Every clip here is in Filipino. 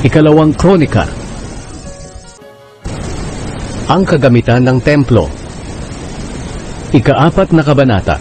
Ikalawang Kronika. Ang kagamitan ng templo. Ika-4 na kabanata.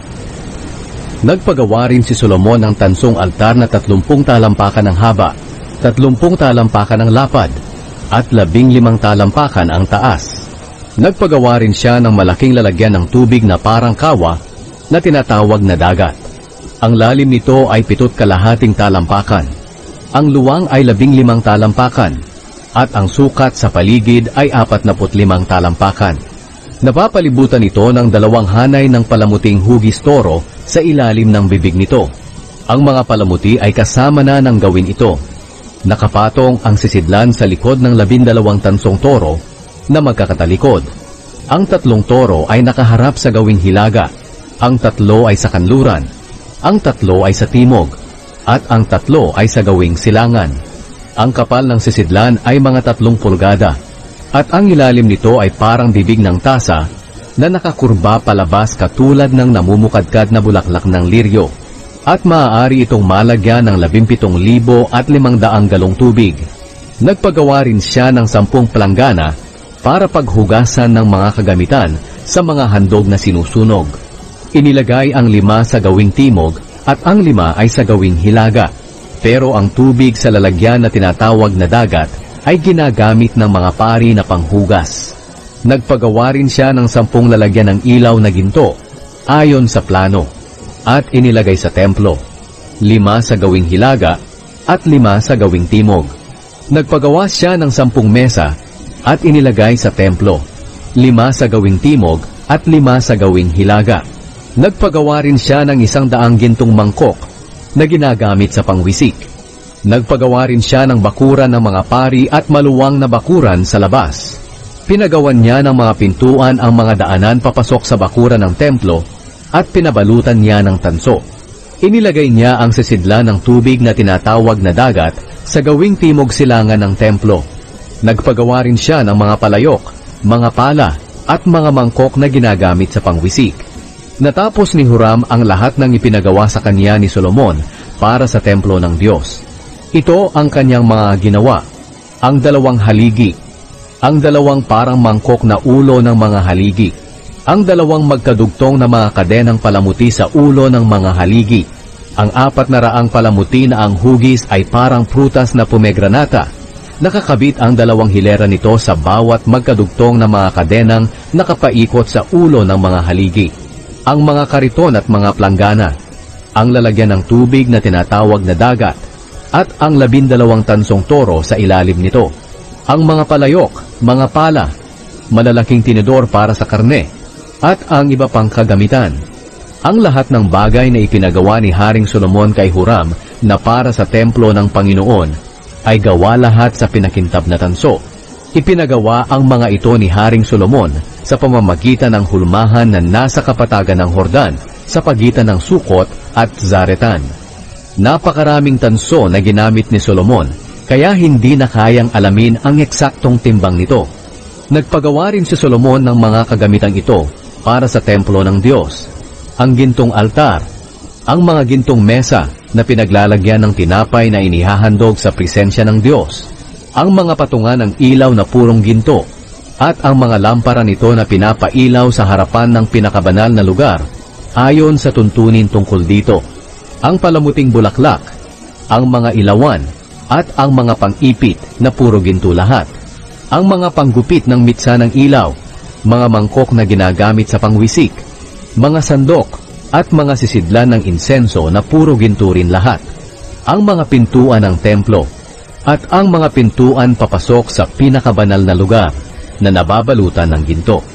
Nagpagawa rin si Solomon ng tansong altar na 30 talampakan ang haba, 30 talampakan ang lapad, at 15 talampakan ang taas. Nagpagawa rin siya ng malaking lalagyan ng tubig na parang kawa na tinatawag na dagat. Ang lalim nito ay 7.5 talampakan. Ang luwang ay 15 talampakan, at ang sukat sa paligid ay 45 talampakan. Napapalibutan ito ng 2 hanay ng palamuting hugis toro sa ilalim ng bibig nito. Ang mga palamuti ay kasama na ng gawin ito. Nakapatong ang sisidlan sa likod ng 12 tansong toro na magkakatalikod. Ang 3 toro ay nakaharap sa gawing hilaga. Ang 3 ay sa kanluran. Ang 3 ay sa timog. At ang 3 ay sa gawing silangan. Ang kapal ng sisidlan ay mga 3 pulgada. At ang ilalim nito ay parang bibig ng tasa na nakakurba palabas katulad ng namumukadkad na bulaklak ng liryo. At maaari itong malagyan ng 17,500 galong tubig. Nagpagawa rin siya ng 10 palanggana para paghugasan ng mga kagamitan sa mga handog na sinusunog. Inilagay ang 5 sa gawing timog at ang 5 ay sa gawing hilaga. Pero ang tubig sa lalagyan na tinatawag na dagat ay ginagamit ng mga pari na panghugas. Nagpagawa rin siya ng 10 lalagyan ng ilaw na ginto ayon sa plano at inilagay sa templo. 5 sa gawing hilaga at 5 sa gawing timog. Nagpagawa siya ng 10 mesa at inilagay sa templo. 5 sa gawing timog at 5 sa gawing hilaga. Nagpagawa rin siya ng 100 gintong mangkok na ginagamit sa pangwisik. Nagpagawa rin siya ng bakuran ng mga pari at maluwang na bakuran sa labas. Pinagawan niya ng mga pintuan ang mga daanan papasok sa bakuran ng templo at pinabalutan niya ng tanso. Inilagay niya ang sisidlan ng tubig na tinatawag na dagat sa gawing timog silangan ng templo. Nagpagawa rin siya ng mga palayok, mga pala at mga mangkok na ginagamit sa pangwisik. Natapos ni Huram ang lahat ng ipinagawa sa kanya ni Solomon para sa templo ng Diyos. Ito ang kanyang mga ginawa: ang 2 haligi, ang 2 parang mangkok na ulo ng mga haligi, ang 2 magkadugtong na mga kadenang palamuti sa ulo ng mga haligi, ang 400 palamuti na ang hugis ay parang prutas na pomegranata. Nakakabit ang 2 hilera nito sa bawat magkadugtong na mga kadenang nakapaikot sa ulo ng mga haligi, ang mga kariton at mga planggana, ang lalagyan ng tubig na tinatawag na dagat, at ang 12 tansong toro sa ilalim nito, ang mga palayok, mga pala, malalaking tinidor para sa karne, at ang iba pang kagamitan. Ang lahat ng bagay na ipinagawa ni Haring Solomon kay Huram na para sa templo ng Panginoon ay gawa lahat sa pinakintab na tanso. Ipinagawa ang mga ito ni Haring Solomon sa pamamagitan ng hulmahan na nasa kapatagan ng Hordan sa pagitan ng Sukot at Zaretan. Napakaraming tanso na ginamit ni Solomon, kaya hindi na kayang alamin ang eksaktong timbang nito. Nagpagawa rin si Solomon ng mga kagamitang ito para sa templo ng Diyos: ang gintong altar, ang mga gintong mesa na pinaglalagyan ng tinapay na inihahandog sa presensya ng Diyos, ang mga patungan ng ilaw na purong ginto, at ang mga lampara nito na pinapailaw sa harapan ng pinakabanal na lugar ayon sa tuntunin tungkol dito, ang palamuting bulaklak, ang mga ilawan, at ang mga pang-ipit na puro ginto lahat, ang mga panggupit ng mitsa ng ilaw, mga mangkok na ginagamit sa pangwisik, mga sandok, at mga sisidlan ng insenso na puro ginto rin lahat, ang mga pintuan ng templo, at ang mga pintuan papasok sa pinakabanal na lugar na nababalutan ng ginto.